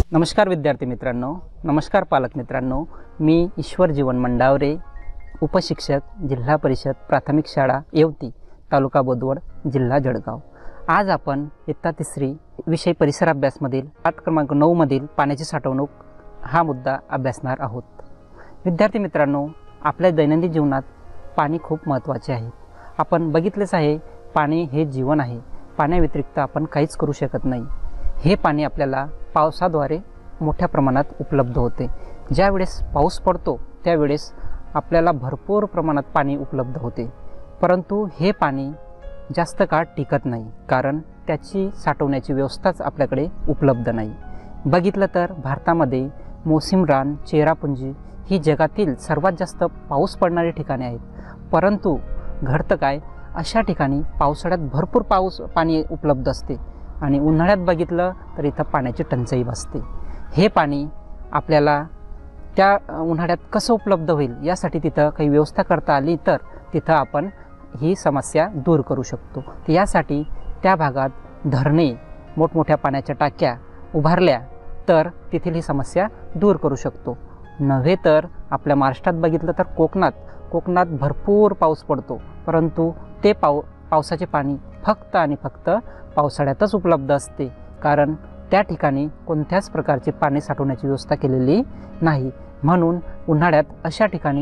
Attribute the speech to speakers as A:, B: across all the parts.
A: नमस्कार विद्यार्थी मित्रांनो, नमस्कार पालक मित्रांनो। मी ईश्वर जीवन मंडावरे, उपशिक्षक, जिल्हा परिषद प्राथमिक शाळा येवती, तालुका बोदवड, जिल्हा जळगाव। आज आपण इयत्ता 3री विषय परिसर अभ्यासमधील पाठ क्रमांक 9 मधील पाण्याची साठवणूक हा मुद्दा अभ्यासणार आहोत। विद्यार्थी मित्रांनो, आपल्या दैनंदिन जीवनात पाणी खूप महत्त्वाचे आहे। आपण बघितलेच आहे, पाणी हे जीवन आहे। पाण्याव्यतिरिक्त आपण काहीच करू शकत नाही। हे पाणी आपल्याला पावसाद्वारे मोठ्या प्रमाणात उपलब्ध होते। ज्या वेळेस पाऊस पडतो त्यावेळेस आपल्याला भरपूर प्रमाणात पाणी उपलब्ध होते, परंतु हे पाणी जास्त काळ टिकत नाही, कारण त्याची साठवण्याची व्यवस्थाच आपल्याकडे उपलब्ध नाही। बघितलं तर भारतामध्ये मोसिम रान, चेरापुंजी ही जगातील सर्वात जास्त पाऊस पडणारी ठिकाणे आहेत, परंतु घडतं काय, अशा ठिकाणी पावसाळ्यात भरपूर पाणी उपलब्ध असते आणि उन्हाळ्यात बघितलं तर इथं पाण्याची टंचाई भासते। हे पाणी आपल्याला त्या उन्हाळ्यात कसं उपलब्ध होईल यासाठी तिथं काही व्यवस्था करता आली तर तिथं आपण ही समस्या दूर करू शकतो। यासाठी त्या भागात धरणे, मोठमोठ्या पाण्याच्या टाक्या उभारल्या तर तेथील ही समस्या दूर करू शकतो। नव्हे तर आपल्या महाराष्ट्रात बघितलं तर कोकणात भरपूर पाऊस पडतो, परंतु ते पावसाचे पाणी फक्त आणि फक्त पावसाळ्यातच उपलब्ध असते, कारण त्या ठिकाणी कोणत्याच प्रकारची पाणी साठवण्याची व्यवस्था केलेली नाही। म्हणून उन्हाळ्यात अशा ठिकाणी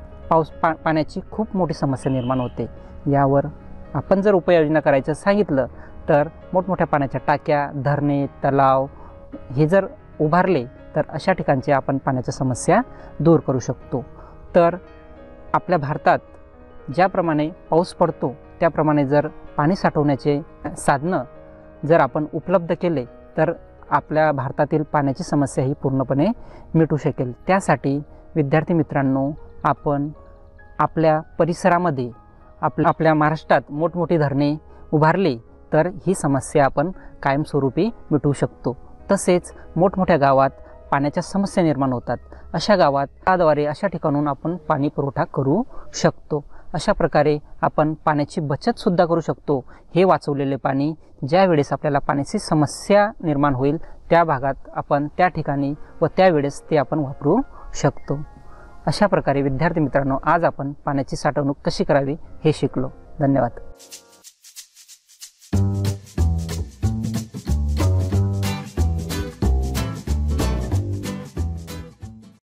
A: पाण्याची खूप मोठी समस्या निर्माण होते। यावर आपण जर उपाययोजना करायचं सांगितलं तर मोठमोठ्या पाण्याच्या टाक्या, धरणे, तलाव हे जर उभारले तर अशा ठिकाणची आपण पाण्याच्या समस्या दूर करू शकतो। तर आपल्या भारतात ज्याप्रमाणे पाऊस पडतो त्याप्रमाणे जर पाणी साठवण्याचे साधनं जर आपण उपलब्ध केले तर आपल्या भारतातील पाण्याची समस्या ही पूर्णपणे मिटू शकेल। त्यासाठी विद्यार्थी मित्रांनो, आपण आपल्या परिसरामध्ये आपल्या महाराष्ट्रात मोठमोठी धरणे उभारली तर ही समस्या आपण कायमस्वरूपी मिटवू शकतो। तसेच मोठमोठ्या गावात पाण्याच्या समस्या निर्माण होतात, अशा गावात त्याद्वारे अशा ठिकाणून आपण पाणी पुरवठा करू शकतो। अशा प्रकारे आपण पाण्याची बचत सुद्धा करू शकतो। हे वाचवलेले पाणी ज्या वेळेस आपल्याला पाण्याची समस्या निर्माण होईल त्या भागात आपण त्या ठिकाणी व त्यावेळेस ते आपण वापरू शकतो। अशा प्रकारे विद्यार्थी मित्रांनो, आज आपण पाण्याची साठवणूक कशी करावी हे शिकलो। धन्यवाद।